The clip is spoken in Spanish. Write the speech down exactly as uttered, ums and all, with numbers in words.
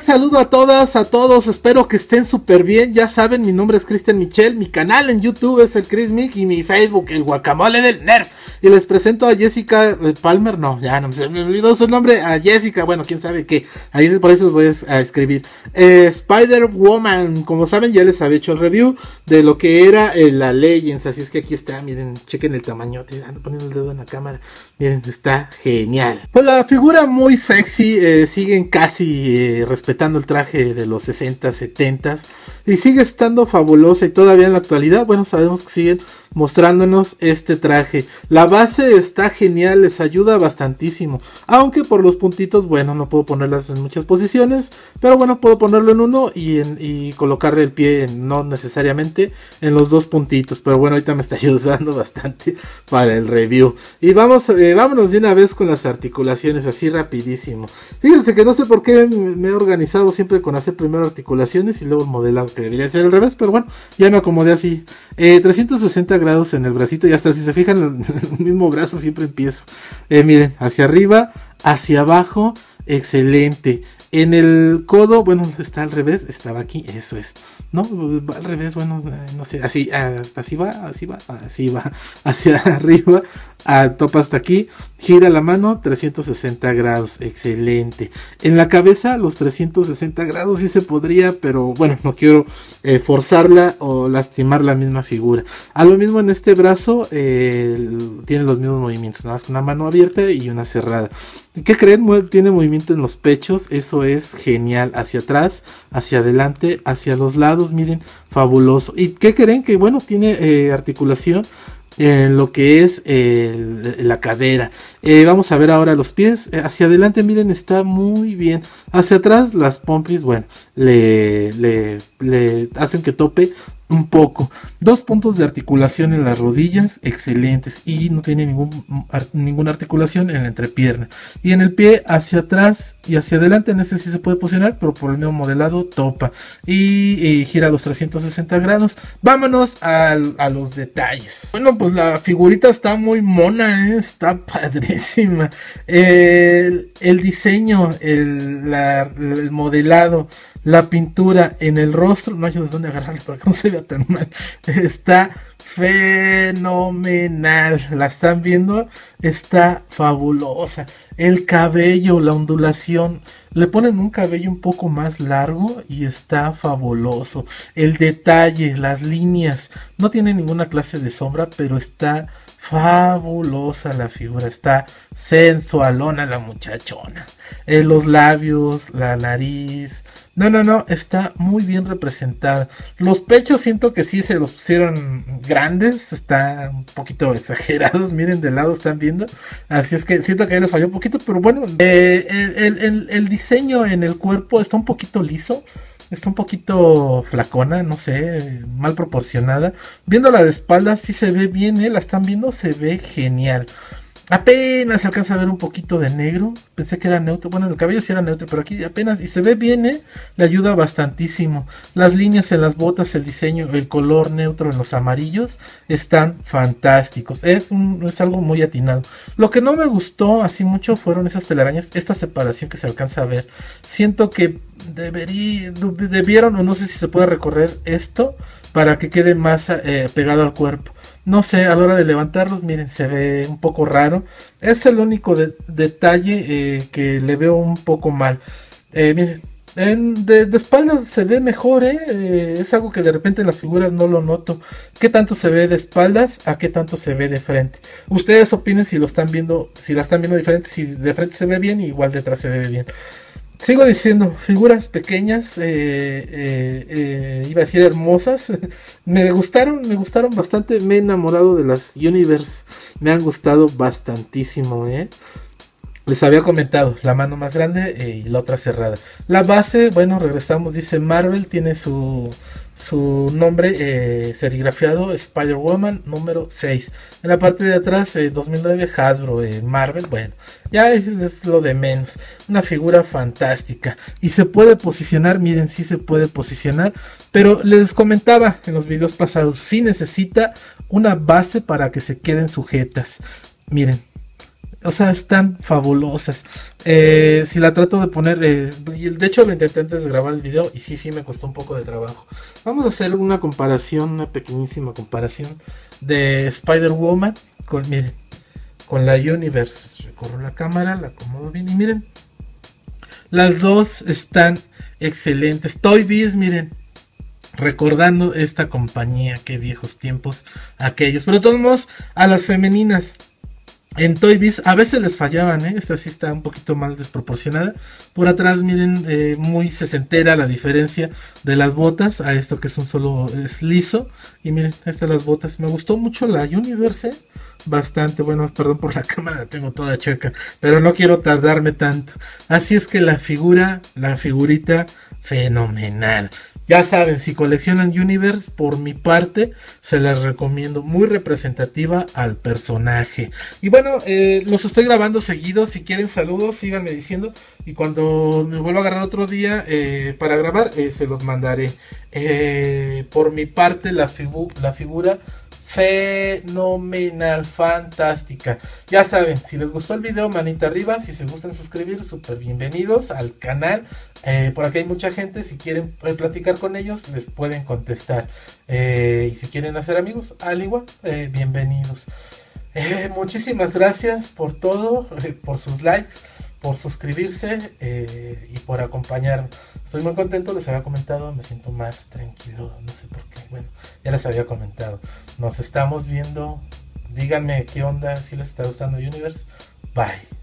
saludo a todas, a todos, espero que estén súper bien. Ya saben, mi nombre es Cristian Michel, mi canal en YouTube es el Chris Mick y mi Facebook el Guacamole del Nerd. Y les presento a Jessica Palmer, no, ya no se me olvidó su nombre, a Jessica, bueno, quién sabe qué, ahí por eso os voy a escribir. Eh, Spider-Woman, como saben ya les había hecho el review de lo que era eh, la Legends, así es que aquí está, miren, chequen el tamaño, ando poniendo el dedo en la cámara, miren, está genial. Pues la figura muy sexy, eh, siguen casi eh, respetando el traje de los sesenta, setenta y sigue estando fabulosa y todavía en la actualidad, bueno, sabemos que siguen mostrándonos este traje. La base está genial, les ayuda bastantísimo, aunque por los puntitos, bueno, no puedo ponerlas en muchas posiciones, pero bueno, puedo ponerlo en uno y, en, y colocarle el pie en, no necesariamente en los dos puntitos, pero bueno, ahorita me está ayudando bastante para el review. Y vamos, eh, vámonos de una vez con las articulaciones, así rapidísimo. Fíjense que no sé por qué me he organizado siempre con hacer primero articulaciones y luego el modelado, que debería ser al revés, pero bueno, ya me acomodé así. Eh, trescientos sesenta grados en el bracito, y hasta si se fijan en el mismo brazo siempre empiezo. Eh, miren, hacia arriba, hacia abajo, excelente. En el codo, bueno, está al revés, estaba aquí, eso es. No, va al revés, bueno, no sé, así, así va, así va, así va, hacia arriba, a, topa hasta aquí, gira la mano, trescientos sesenta grados, excelente. En la cabeza, los trescientos sesenta grados sí se podría, pero bueno, no quiero eh, forzarla o lastimar la misma figura. A lo mismo en este brazo, eh, tiene los mismos movimientos, nada más con una mano abierta y una cerrada. ¿Qué creen? Tiene movimiento en los pechos, eso es genial, hacia atrás, hacia adelante, hacia los lados, miren, fabuloso. ¿Y qué creen? Que bueno, tiene eh, articulación en lo que es eh, la cadera. Eh, vamos a ver ahora los pies, eh, hacia adelante, miren, está muy bien. Hacia atrás las pompis, bueno, le, le, le hacen que tope un poco. Dos puntos de articulación en las rodillas, excelentes, y no tiene ningún, ar, ninguna articulación en la entrepierna. Y en el pie, hacia atrás y hacia adelante, en este sí se puede posicionar, pero por el mismo modelado topa. Y, y gira a los trescientos sesenta grados. Vámonos a, a los detalles. Bueno, pues la figurita está muy mona, ¿eh? Está padrísima. El, el diseño, el, la, el modelado, la pintura en el rostro, no hay de dónde agarrarle para que no se vea tan mal, está fenomenal, la están viendo, está fabulosa. El cabello, la ondulación, le ponen un cabello un poco más largo y está fabuloso. El detalle, las líneas, no tiene ninguna clase de sombra, pero está fabulosa la figura, está sensualona la muchachona. Eh, los labios, la nariz, no, no, no, está muy bien representada. Los pechos siento que sí se los pusieron grandes, están un poquito exagerados, miren de lado están viendo, así es que siento que ahí les falló un poquito, pero bueno, eh, el, el, el, el diseño en el cuerpo está un poquito liso. Está un poquito flacona, no sé, mal proporcionada. Viéndola de espaldas sí se ve bien, ¿eh? La están viendo, se ve genial. Apenas se alcanza a ver un poquito de negro. Pensé que era neutro. Bueno, el cabello sí era neutro, pero aquí apenas. Y se ve bien, ¿eh? Le ayuda bastantísimo. Las líneas en las botas, el diseño, el color neutro en los amarillos están fantásticos. Es, un, es algo muy atinado. Lo que no me gustó así mucho fueron esas telarañas. Esta separación que se alcanza a ver. Siento que debería, debieron, o no sé si se puede recorrer esto para que quede más eh, pegado al cuerpo. No sé, a la hora de levantarlos, miren, se ve un poco raro. Es el único de, detalle eh, que le veo un poco mal. Eh, miren, en, de, de espaldas se ve mejor, ¿eh? ¿eh? Es algo que de repente en las figuras no lo noto. ¿Qué tanto se ve de espaldas? ¿A qué tanto se ve de frente? Ustedes opinen si lo están viendo, si la están viendo diferente, si de frente se ve bien, igual detrás se ve bien. Sigo diciendo, figuras pequeñas, eh, eh, eh, iba a decir hermosas, me gustaron, me gustaron bastante, me he enamorado de las Universe, me han gustado bastantísimo, ¿eh? Les había comentado, la mano más grande eh, y la otra cerrada. La base, bueno, regresamos, dice Marvel, tiene su, su nombre eh, serigrafiado, Spider-Woman número seis. En la parte de atrás, eh, dos mil nueve, Hasbro, eh, Marvel, bueno, ya es, es lo de menos. Una figura fantástica. Y se puede posicionar, miren, sí se puede posicionar. Pero les comentaba en los videos pasados, sí necesita una base para que se queden sujetas. Miren. O sea, están fabulosas. Eh, si la trato de poner, eh, de hecho lo intenté antes de grabar el video y sí, sí me costó un poco de trabajo. Vamos a hacer una comparación, una pequeñísima comparación de Spider-Woman con, miren, con la Universe. Recorro la cámara, la acomodo bien y miren, las dos están excelentes. Toy Biz, miren, recordando esta compañía, qué viejos tiempos aquellos. Pero de todos modos, a las femeninas en Toy Biz a veces les fallaban, ¿eh? Esta sí está un poquito mal desproporcionada. Por atrás, miren, eh, muy sesentera la diferencia de las botas a esto que es un solo es liso. Y miren, estas las botas. Me gustó mucho la Universe, ¿eh? Bastante. Bueno, perdón por la cámara, la tengo toda chueca, pero no quiero tardarme tanto. Así es que la figura, la figurita, fenomenal. Ya saben, si coleccionan Universe, por mi parte, se las recomiendo. Muy representativa al personaje. Y bueno, eh, los estoy grabando seguido. Si quieren saludos, síganme diciendo. Y cuando me vuelva a agarrar otro día eh, para grabar, eh, se los mandaré. Eh, por mi parte, la, figu la figura fenomenal, fantástica. Ya saben, si les gustó el video, manita arriba. Si se gustan suscribir, súper bienvenidos al canal. Eh, por aquí hay mucha gente. Si quieren platicar con ellos, les pueden contestar. Eh, y si quieren hacer amigos, al igual, eh, bienvenidos. Eh, muchísimas gracias por todo, eh, por sus likes, por suscribirse eh, y por acompañarme. Estoy muy contento, les había comentado, me siento más tranquilo, no sé por qué. Bueno, ya les había comentado. Nos estamos viendo. Díganme qué onda, si les está gustando Universe. Bye.